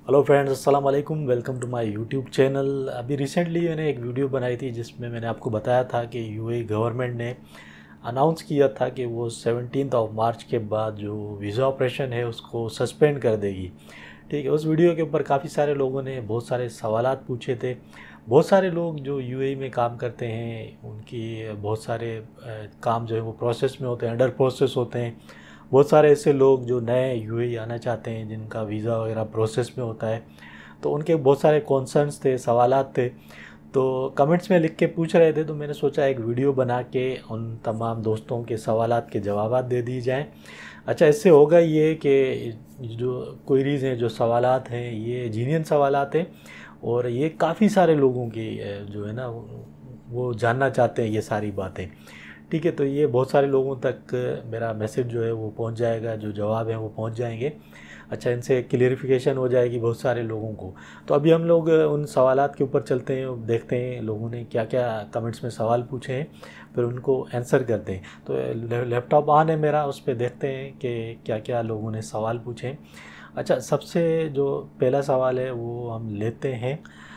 Hello friends, अस्सलाम वालेकुम। Welcome to my YouTube channel. अभी रिसेंटली मैंने एक वीडियो बनाई थी जिसमें मैंने आपको बताया था कि यूएई गवर्नमेंट ने अनाउंस किया था कि वो 17 मार्च के बाद जो वीज़ा ऑपरेशन है उसको सस्पेंड कर देगी। ठीक है, उस वीडियो के ऊपर काफ़ी सारे लोगों ने बहुत सारे सवालात पूछे थे। बहुत सारे लोग जो यूएई में काम करते हैं उनकी बहुत सारे काम जो है वो प्रोसेस में होते हैं, अंडर प्रोसेस होते हैं। बहुत सारे ऐसे लोग जो नए यूएई आना चाहते हैं जिनका वीज़ा वगैरह प्रोसेस में होता है, तो उनके बहुत सारे कॉन्सर्न्स थे, सवालात थे। तो कमेंट्स में लिख के पूछ रहे थे, तो मैंने सोचा एक वीडियो बना के उन तमाम दोस्तों के सवालात के जवाबात दे दिए जाएँ। अच्छा, इससे होगा ये कि जो क्वेरीज़ हैं, जो सवालात हैं, ये जीनियन सवालात हैं और ये काफ़ी सारे लोगों की जो है ना वो जानना चाहते हैं ये सारी बातें। ठीक है, तो ये बहुत सारे लोगों तक मेरा मैसेज जो है वो पहुंच जाएगा, जो जवाब हैं वो पहुंच जाएंगे। अच्छा, इनसे क्लियरिफिकेशन हो जाएगी बहुत सारे लोगों को। तो अभी हम लोग उन सवालात के ऊपर चलते हैं, देखते हैं लोगों ने क्या क्या कमेंट्स में सवाल पूछे हैं, फिर उनको आंसर करते हैं। तो लैपटॉप ऑन है मेरा, उस पर देखते हैं कि क्या क्या लोगों ने सवाल पूछे हैं। अच्छा, सबसे जो पहला सवाल है वो हम लेते हैं।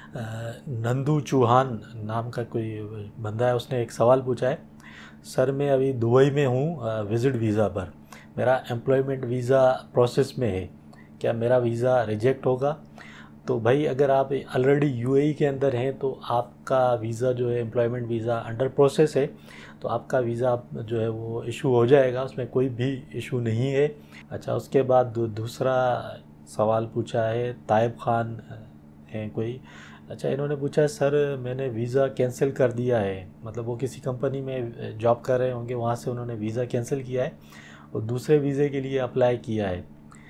नंदू चौहान नाम का कोई बंदा है, उसने एक सवाल पूछा है। सर, मैं अभी दुबई में हूँ विज़िट वीज़ा पर। मेरा एम्प्लॉयमेंट वीज़ा प्रोसेस में है, क्या मेरा वीज़ा रिजेक्ट होगा? तो भाई, अगर आप ऑलरेडी यूएई के अंदर हैं तो आपका वीज़ा जो है एम्प्लॉयमेंट वीज़ा अंडर प्रोसेस है, तो आपका वीज़ा जो है वो इशू हो जाएगा, उसमें कोई भी इशू नहीं है। अच्छा, उसके बाद दूसरा सवाल पूछा है ताइब खान है कोई। अच्छा, इन्होंने पूछा है सर, मैंने वीज़ा कैंसिल कर दिया है। मतलब वो किसी कंपनी में जॉब कर रहे होंगे, वहाँ से उन्होंने वीज़ा कैंसिल किया है और दूसरे वीज़े के लिए अप्लाई किया है।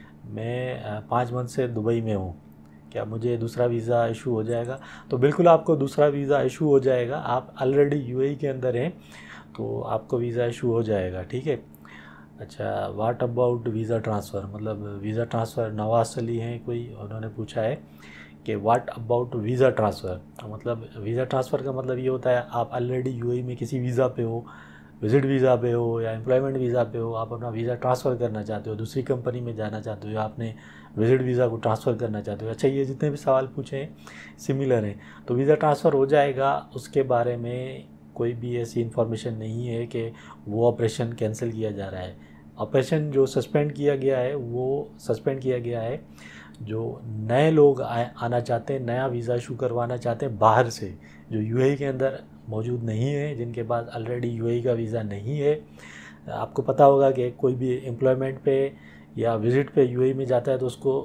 मैं 5 मंथ से दुबई में हूँ, क्या मुझे दूसरा वीज़ा इशू हो जाएगा? तो बिल्कुल आपको दूसरा वीज़ा इशू हो जाएगा। आप ऑलरेडी यूएई के अंदर हैं तो आपको वीज़ा इशू हो जाएगा। ठीक है। अच्छा, व्हाट अबाउट वीज़ा ट्रांसफ़र, मतलब वीज़ा ट्रांसफ़र नवाज अली हैं कोई, उन्होंने पूछा है कि व्हाट अबाउट वीज़ा ट्रांसफ़र। मतलब वीज़ा ट्रांसफ़र का मतलब ये होता है आप ऑलरेडी यूएई में किसी वीज़ा पे हो, विज़िट वीज़ा पे हो या एम्प्लॉयमेंट वीज़ा पे हो, आप अपना वीज़ा ट्रांसफ़र करना चाहते हो, दूसरी कंपनी में जाना चाहते हो या आपने विज़िट वीज़ा को ट्रांसफ़र करना चाहते हो। अच्छा, ये जितने भी सवाल पूछे हैं सिमिलर हैं, तो वीज़ा ट्रांसफ़र हो जाएगा। उसके बारे में कोई भी ऐसी इन्फॉर्मेशन नहीं है कि वो ऑपरेशन कैंसिल किया जा रहा है। ऑपरेशन जो सस्पेंड किया गया है वो सस्पेंड किया गया है जो नए लोग आना चाहते हैं, नया वीज़ा इशू करवाना चाहते हैं बाहर से, जो यूएई के अंदर मौजूद नहीं है, जिनके पास ऑलरेडी यूएई का वीज़ा नहीं है। आपको पता होगा कि कोई भी एम्प्लॉयमेंट पे या विज़िट पे यूएई में जाता है तो उसको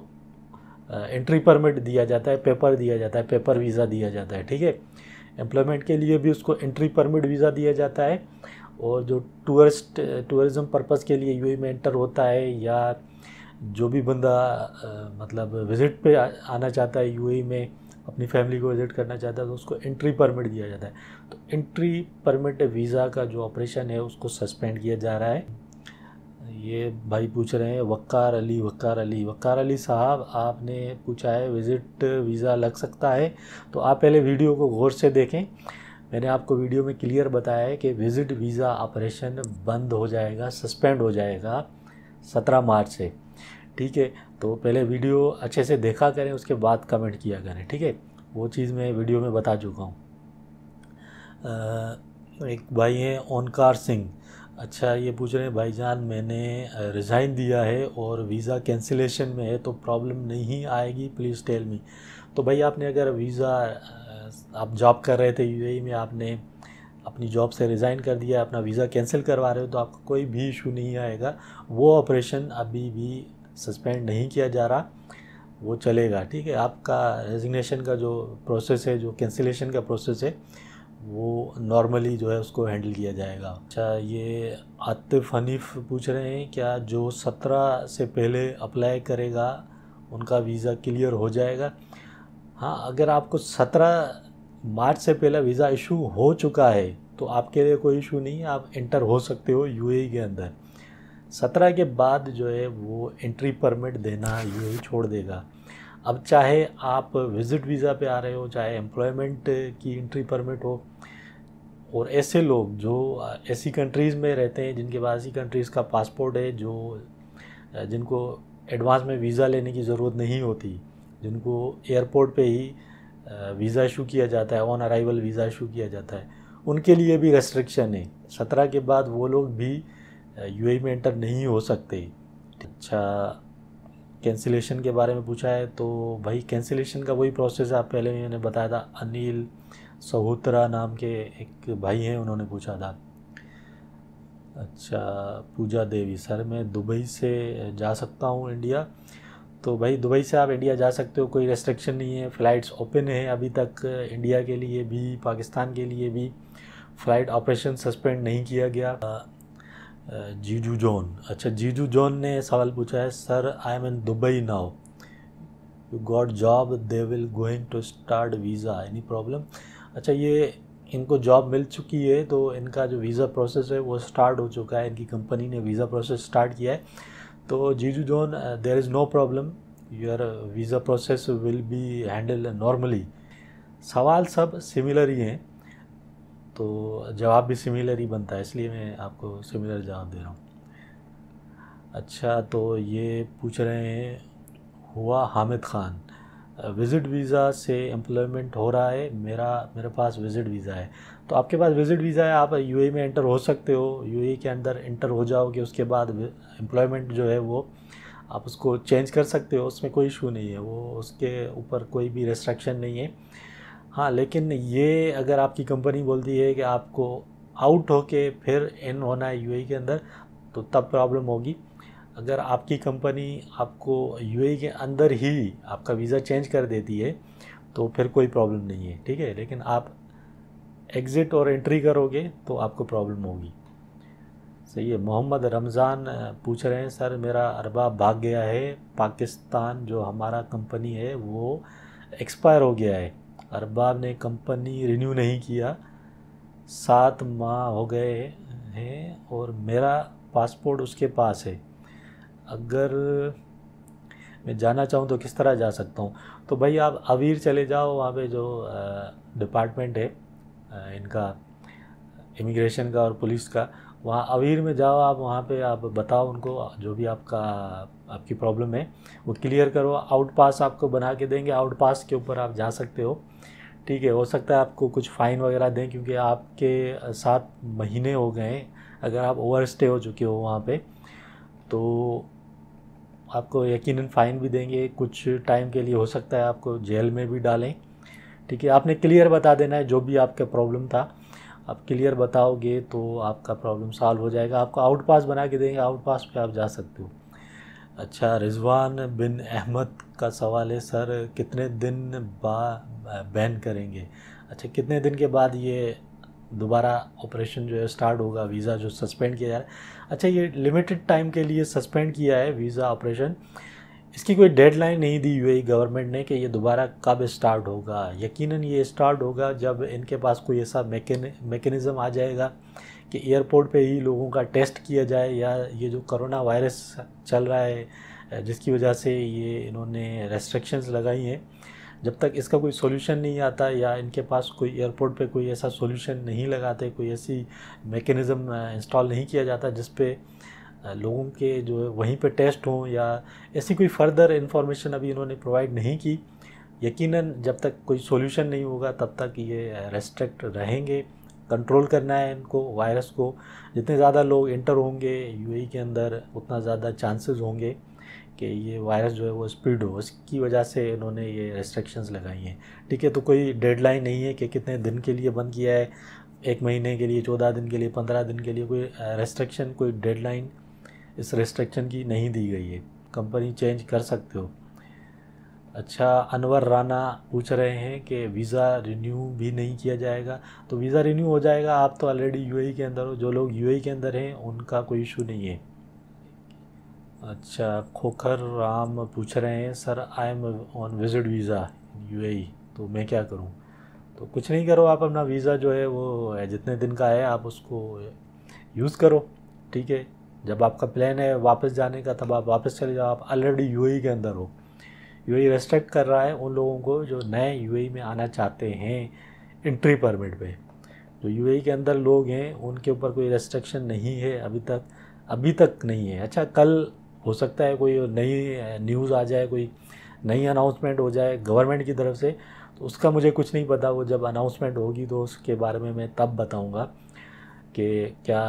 एंट्री परमिट दिया जाता है, पेपर दिया जाता है, पेपर वीज़ा दिया जाता है। ठीक है, एम्प्लॉयमेंट के लिए भी उसको एंट्री परमिट वीज़ा दिया जाता है। और जो टूरिज़्म पर्पज़ के लिए यूएई में एंटर होता है या जो भी बंदा मतलब विज़िट पे आना चाहता है यूएई में, अपनी फैमिली को विज़िट करना चाहता है, तो उसको एंट्री परमिट दिया जाता है। तो एंट्री परमिट वीज़ा का जो ऑपरेशन है उसको सस्पेंड किया जा रहा है। ये भाई पूछ रहे हैं वक्कार अली साहब, आपने पूछा है विज़िट वीज़ा लग सकता है। तो आप पहले वीडियो को गौर से देखें। मैंने आपको वीडियो में क्लियर बताया है कि विज़िट वीज़ा ऑपरेशन बंद हो जाएगा, सस्पेंड हो जाएगा 17 मार्च से। ठीक है, तो पहले वीडियो अच्छे से देखा करें, उसके बाद कमेंट किया करें। ठीक है, वो चीज़ मैं वीडियो में बता चुका हूँ। एक भाई हैं ओनकार सिंह। अच्छा, ये पूछ रहे हैं भाईजान, मैंने रिज़ाइन दिया है और वीज़ा कैंसिलेशन में है तो प्रॉब्लम नहीं आएगी, प्लीज़ टेल मी। तो भाई, आपने अगर वीज़ा आप जॉब कर रहे थे यूएई में, आपने अपनी जॉब से रिज़ाइन कर दिया, अपना वीज़ा कैंसिल करवा रहे हो, तो आपको कोई भी इशू नहीं आएगा। वो ऑपरेशन अभी भी सस्पेंड नहीं किया जा रहा, वो चलेगा। ठीक है, आपका रेजिग्नेशन का जो प्रोसेस है, जो कैंसिलेशन का प्रोसेस है, वो नॉर्मली जो है उसको हैंडल किया जाएगा। अच्छा, ये आतिफ हनीफ पूछ रहे हैं क्या जो 17 से पहले अप्लाई करेगा उनका वीज़ा क्लियर हो जाएगा? हाँ, अगर आपको 17 मार्च से पहले वीज़ा इशू हो चुका है तो आपके लिए कोई इशू नहीं है, आप इंटर हो सकते हो यूएई के अंदर। 17 के बाद जो है वो एंट्री परमिट देना यूएई छोड़ देगा। अब चाहे आप विज़िट वीज़ा पे आ रहे हो, चाहे एम्प्लॉयमेंट की एंट्री परमिट हो, और ऐसे लोग जो ऐसी कंट्रीज़ में रहते हैं जिनके पास ऐसी कंट्रीज़ का पासपोर्ट है, जो जिनको एडवांस में वीज़ा लेने की ज़रूरत नहीं होती, जिनको एयरपोर्ट पे ही वीज़ा इशू किया जाता है, ऑन अराइवल वीज़ा इशू किया जाता है, उनके लिए भी रेस्ट्रिक्शन है। 17 के बाद वो लोग भी यूएई में एंटर नहीं हो सकते। अच्छा, कैंसिलेशन के बारे में पूछा है, तो भाई कैंसिलेशन का वही प्रोसेस है, आप पहले मैंने बताया था। अनिल सहोत्रा नाम के एक भाई हैं, उन्होंने पूछा था। अच्छा, पूजा देवी, सर मैं दुबई से जा सकता हूँ इंडिया? तो भाई दुबई से आप इंडिया जा सकते हो, कोई रेस्ट्रिक्शन नहीं है, फ़्लाइट्स ओपन है अभी तक। इंडिया के लिए भी पाकिस्तान के लिए भी फ़्लाइट ऑपरेशन सस्पेंड नहीं किया गया। जीजू जॉन, अच्छा जीजू जॉन ने सवाल पूछा है, sir I am in Dubai now, you got job, they will going to start visa, any problem? अच्छा, ये इनको जॉब मिल चुकी है, तो इनका जो वीज़ा प्रोसेस है वो स्टार्ट हो चुका है, इनकी कंपनी ने वीज़ा प्रोसेस स्टार्ट किया है। तो Jiju John, there is no problem, your visa process will be handle normally. सवाल सब सिमिलर ही हैं, तो जवाब भी सिमिलर ही बनता है, इसलिए मैं आपको सिमिलर जवाब दे रहा हूँ। अच्छा, तो ये पूछ रहे हैं हुआ हामिद ख़ान, विज़िट वीज़ा से एम्प्लॉयमेंट हो रहा है, मेरे पास विज़िट वीज़ा है। तो आपके पास विज़िट वीज़ा है, आप यूएई में एंटर हो सकते हो, यूएई के अंदर एंटर हो जाओगे, उसके बाद एम्प्लॉयमेंट जो है वो आप उसको चेंज कर सकते हो, उसमें कोई इशू नहीं है, वो उसके ऊपर कोई भी रेस्ट्रिक्शन नहीं है। हाँ, लेकिन ये अगर आपकी कंपनी बोलती है कि आपको आउट होके फिर इन होना है यूएई के अंदर, तो तब प्रॉब्लम होगी। अगर आपकी कंपनी आपको यूएई के अंदर ही आपका वीज़ा चेंज कर देती है तो फिर कोई प्रॉब्लम नहीं है, ठीक है। लेकिन आप एग्ज़िट और एंट्री करोगे तो आपको प्रॉब्लम होगी। सही है। मोहम्मद रमज़ान पूछ रहे हैं, सर मेरा अरबाब भाग गया है पाकिस्तान, जो हमारा कंपनी है वो एक्सपायर हो गया है, अरबाब ने कंपनी रिन्यू नहीं किया, 7 माह हो गए हैं और मेरा पासपोर्ट उसके पास है, अगर मैं जाना चाहूँ तो किस तरह जा सकता हूँ? तो भाई आप अवीर चले जाओ, वहाँ पे जो डिपार्टमेंट है इनका इमिग्रेशन का और पुलिस का, वहाँ अवीर में जाओ, आप वहाँ पे आप बताओ उनको जो भी आपकी प्रॉब्लम है वो क्लियर करो, आउट पास आपको बना के देंगे, आउट पास के ऊपर आप जा सकते हो, ठीक है। हो सकता है आपको कुछ फ़ाइन वगैरह दें, क्योंकि आपके 7 महीने हो गए हैं, अगर आप ओवर स्टे हो चुके हो वहाँ पे तो आपको यकीनन फ़ाइन भी देंगे, कुछ टाइम के लिए हो सकता है आपको जेल में भी डालें, ठीक है। आपने क्लियर बता देना है जो भी आपका प्रॉब्लम था, आप क्लियर बताओगे तो आपका प्रॉब्लम सॉल्व हो जाएगा, आपको आउट पास बना के देंगे, आउट पास पे आप जा सकते हो। अच्छा, रिजवान बिन अहमद का सवाल है, सर कितने दिन बैन करेंगे? अच्छा, कितने दिन के बाद ये दोबारा ऑपरेशन जो है स्टार्ट होगा, वीज़ा जो सस्पेंड किया जा रहा है? अच्छा, ये लिमिटेड टाइम के लिए सस्पेंड किया है वीज़ा ऑपरेशन, इसकी कोई डेडलाइन नहीं दी यूएई गवर्नमेंट ने कि ये दोबारा कब स्टार्ट होगा। यकीनन ये स्टार्ट होगा जब इनके पास कोई ऐसा मैकेनिज़्म आ जाएगा कि एयरपोर्ट पे ही लोगों का टेस्ट किया जाए, या ये जो कोरोना वायरस चल रहा है जिसकी वजह से ये इन्होंने रेस्ट्रिक्शंस लगाई हैं, जब तक इसका कोई सॉल्यूशन नहीं आता या इनके पास कोई एयरपोर्ट पे कोई ऐसा सॉल्यूशन नहीं लगाते, कोई ऐसी मैकेनिज़्म इंस्टॉल नहीं किया जाता जिस पे लोगों के जो है वहीं पे टेस्ट हों, या ऐसी कोई फर्दर इन्फॉर्मेशन अभी इन्होंने प्रोवाइड नहीं की। यकीनन जब तक कोई सॉल्यूशन नहीं होगा तब तक ये रेस्ट्रिक्ट रहेंगे। कंट्रोल करना है इनको, वायरस को, जितने ज़्यादा लोग इंटर होंगे यूएई के अंदर उतना ज़्यादा चांसेस होंगे कि ये वायरस जो है वो स्प्रेड हो, उसकी वजह से इन्होंने ये रेस्ट्रिक्शंस लगाई हैं, ठीक है। तो कोई डेडलाइन नहीं है कि कितने दिन के लिए बंद किया है, 1 महीने के लिए, 14 दिन के लिए, 15 दिन के लिए, कोई रेस्ट्रिक्शन, कोई डेडलाइन इस रेस्ट्रिक्शन की नहीं दी गई है, कंपनी चेंज कर सकते हो। अच्छा, अनवर राना पूछ रहे हैं कि वीज़ा रिन्यू भी नहीं किया जाएगा? तो वीज़ा रिन्यू हो जाएगा, आप तो ऑलरेडी यूएई के अंदर हो, जो लोग यूएई के अंदर हैं उनका कोई इशू नहीं है। अच्छा, खोखर राम पूछ रहे हैं, sir I am on visit visa UAE, तो मैं क्या करूं? तो कुछ नहीं करो, आप अपना वीज़ा जो है वो जितने दिन का है आप उसको यूज़ करो, ठीक है। जब आपका प्लान है वापस जाने का तब आप वापस चले जाओ, आप ऑलरेडी यूएई के अंदर हो। यूएई रेस्ट्रिक्ट कर रहा है उन लोगों को जो नए यूएई में आना चाहते हैं एंट्री परमिट पे, जो यूएई के अंदर लोग हैं उनके ऊपर कोई रेस्ट्रिक्शन नहीं है अभी तक नहीं है। अच्छा, कल हो सकता है कोई नई न्यूज़ आ जाए, कोई नई अनाउंसमेंट हो जाए गवर्नमेंट की तरफ से, तो उसका मुझे कुछ नहीं पता। वो जब अनाउंसमेंट होगी तो उसके बारे में मैं तब बताऊंगा कि क्या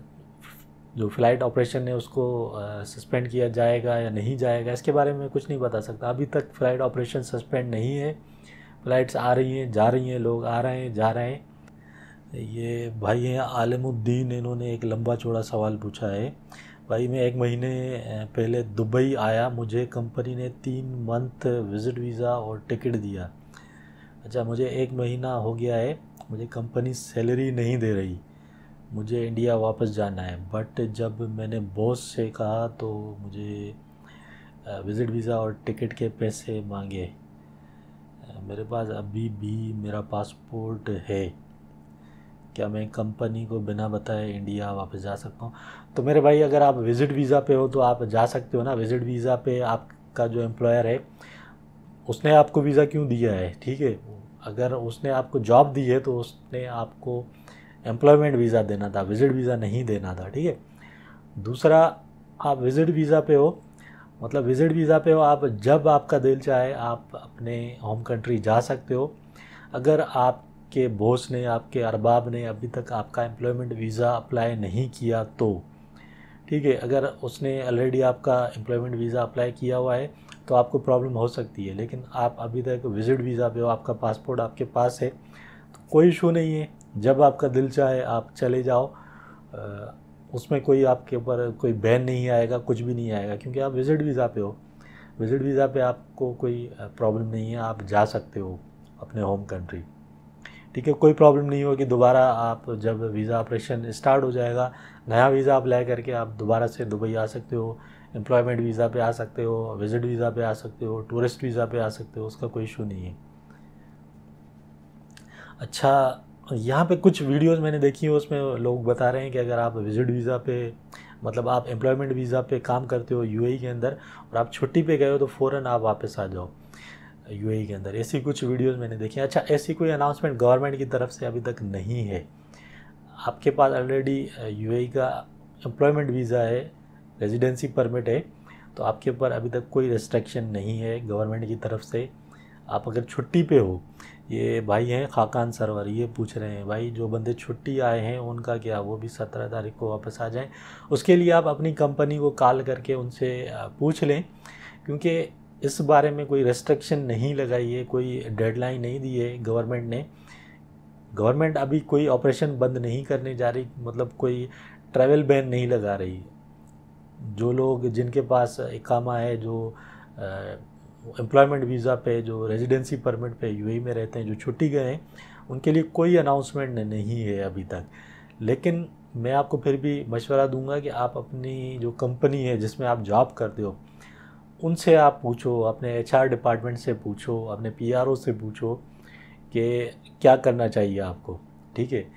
जो फ़्लाइट ऑपरेशन है उसको सस्पेंड किया जाएगा या नहीं जाएगा। इसके बारे में कुछ नहीं बता सकता। अभी तक फ़्लाइट ऑपरेशन सस्पेंड नहीं है। फ़्लाइट्स आ रही हैं, जा रही हैं, लोग आ रहे हैं, जा रहे हैं। ये भाई हैं आलिमुद्दीन, इन्होंने एक लंबा चौड़ा सवाल पूछा है। भाई मैं 1 महीने पहले दुबई आया, मुझे कंपनी ने 3 मंथ विज़िट वीज़ा और टिकट दिया। अच्छा, मुझे 1 महीना हो गया है, मुझे कंपनी सैलरी नहीं दे रही, मुझे इंडिया वापस जाना है। बट जब मैंने बॉस से कहा तो मुझे विज़िट वीज़ा और टिकट के पैसे मांगे। मेरे पास अभी भी मेरा पासपोर्ट है, क्या मैं कंपनी को बिना बताए इंडिया वापस जा सकता हूँ? तो मेरे भाई, अगर आप विज़िट वीज़ा पे हो तो आप जा सकते हो ना। विज़िट वीज़ा पे आपका जो एम्प्लॉयर है उसने आपको वीज़ा क्यों दिया है, ठीक है। अगर उसने आपको जॉब दी है तो उसने आपको एम्प्लॉयमेंट वीज़ा देना था, विज़िट वीज़ा नहीं देना था, ठीक है। दूसरा, आप विज़िट वीज़ा पे हो, मतलब विज़िट वीज़ा पे हो आप, जब आपका दिल चाहे आप अपने होम कंट्री जा सकते हो। अगर आपके बॉस ने, आपके अरबाब ने अभी तक आपका एम्प्लॉयमेंट वीज़ा अप्लाई नहीं किया तो, ठीक है। अगर उसने ऑलरेडी आपका एम्प्लॉयमेंट वीज़ा अप्लाई किया हुआ है तो आपको प्रॉब्लम हो सकती है। लेकिन आप अभी तक विज़िट वीज़ा पे हो, आपका पासपोर्ट आपके पास है, तो कोई इशू नहीं है। जब आपका दिल चाहे आप चले जाओ, उसमें कोई आपके ऊपर कोई बैन नहीं आएगा, कुछ भी नहीं आएगा, क्योंकि आप विज़िट वीज़ा पे हो। विज़िट वीज़ा पे आपको कोई प्रॉब्लम नहीं है, आप जा सकते हो अपने होम कंट्री, ठीक है। कोई प्रॉब्लम नहीं होगी। दोबारा आप जब वीज़ा ऑपरेशन स्टार्ट हो जाएगा, नया वीज़ा अप्लाई करके आप दोबारा से दुबई आ सकते हो। एम्प्लॉयमेंट वीज़ा पे आ सकते हो, विज़िट वीज़ा पे आ सकते हो, टूरिस्ट वीज़ा पे आ सकते हो, उसका कोई इशू नहीं है। अच्छा, यहाँ पे कुछ वीडियोस मैंने देखी है, उसमें लोग बता रहे हैं कि अगर आप विज़िट वीज़ा पे, मतलब आप एम्प्लॉयमेंट वीज़ा पे काम करते हो यूएई के अंदर और आप छुट्टी पे गए हो तो फ़ौरन आप वापस आ जाओ यूएई के अंदर। ऐसी कुछ वीडियोस मैंने देखी हैं। अच्छा, ऐसी कोई अनाउंसमेंट गवर्नमेंट की तरफ से अभी तक नहीं है। आपके पास ऑलरेडी यूएई का एम्प्लॉयमेंट वीज़ा है, रेजिडेंसी परमिट है, तो आपके ऊपर अभी तक कोई रिस्ट्रिक्शन नहीं है गवर्नमेंट की तरफ से। आप अगर छुट्टी पे हो, ये भाई हैं खाकान सरवर, ये पूछ रहे हैं भाई जो बंदे छुट्टी आए हैं उनका क्या, वो भी 17 तारीख को वापस आ जाएं। उसके लिए आप अपनी कंपनी को कॉल करके उनसे पूछ लें, क्योंकि इस बारे में कोई रेस्ट्रिक्शन नहीं लगाई है, कोई डेडलाइन नहीं दी है गवर्नमेंट ने। गवर्नमेंट अभी कोई ऑपरेशन बंद नहीं करने जा रही, मतलब कोई ट्रैवल बैन नहीं लगा रही। जो लोग, जिनके पास इकामा है, जो एम्प्लॉयमेंट वीज़ा पे, जो रेजिडेंसी परमिट पे यूएई में रहते हैं, जो छुट्टी गए हैं, उनके लिए कोई अनाउंसमेंट नहीं है अभी तक। लेकिन मैं आपको फिर भी मशवरा दूंगा कि आप अपनी जो कंपनी है जिसमें आप जॉब करते हो उनसे आप पूछो, अपने एचआर डिपार्टमेंट से पूछो, अपने पीआरओ से पूछो कि क्या करना चाहिए आपको, ठीक है।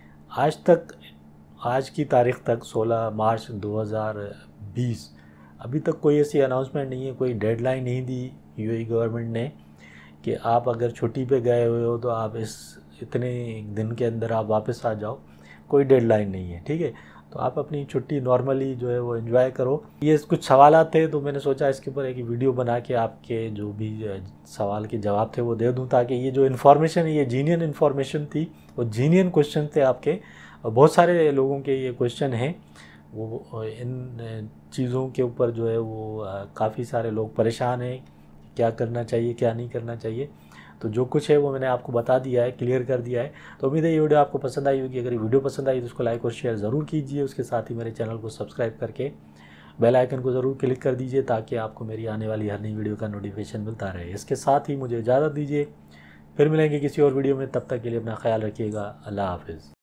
आज की तारीख़ तक 16 मार्च 2020 अभी तक कोई ऐसी अनाउंसमेंट नहीं है, कोई डेडलाइन नहीं दी यूएई गवर्नमेंट ने कि आप अगर छुट्टी पे गए हुए हो तो आप इतने दिन के अंदर आप वापस आ जाओ। कोई डेडलाइन नहीं है, ठीक है। तो आप अपनी छुट्टी नॉर्मली जो है वो एंजॉय करो। ये कुछ सवाल थे तो मैंने सोचा इसके ऊपर एक वीडियो बना के आपके जो भी सवाल के जवाब थे वो दे दूं, ताकि ये जो इन्फॉर्मेशन है ये जीनियन इन्फॉर्मेशन थी, वो जीनियन क्वेश्चन थे आपके। बहुत सारे लोगों के ये क्वेश्चन हैं, वो इन चीज़ों के ऊपर जो है वो काफ़ी सारे लोग परेशान हैं, क्या करना चाहिए क्या नहीं करना चाहिए। तो जो कुछ है वो मैंने आपको बता दिया है, क्लियर कर दिया है। तो उम्मीद है ये वीडियो आपको पसंद आई होगी। अगर ये वीडियो पसंद आई तो उसको लाइक और शेयर ज़रूर कीजिए। उसके साथ ही मेरे चैनल को सब्सक्राइब करके बेल आइकन को ज़रूर क्लिक कर दीजिए, ताकि आपको मेरी आने वाली हर नई वीडियो का नोटिफिकेशन मिलता रहे। इसके साथ ही मुझे इजाज़त दीजिए, फिर मिलेंगे किसी और वीडियो में। तब तक के लिए अपना ख्याल रखिएगा। अल्लाह हाफिज़।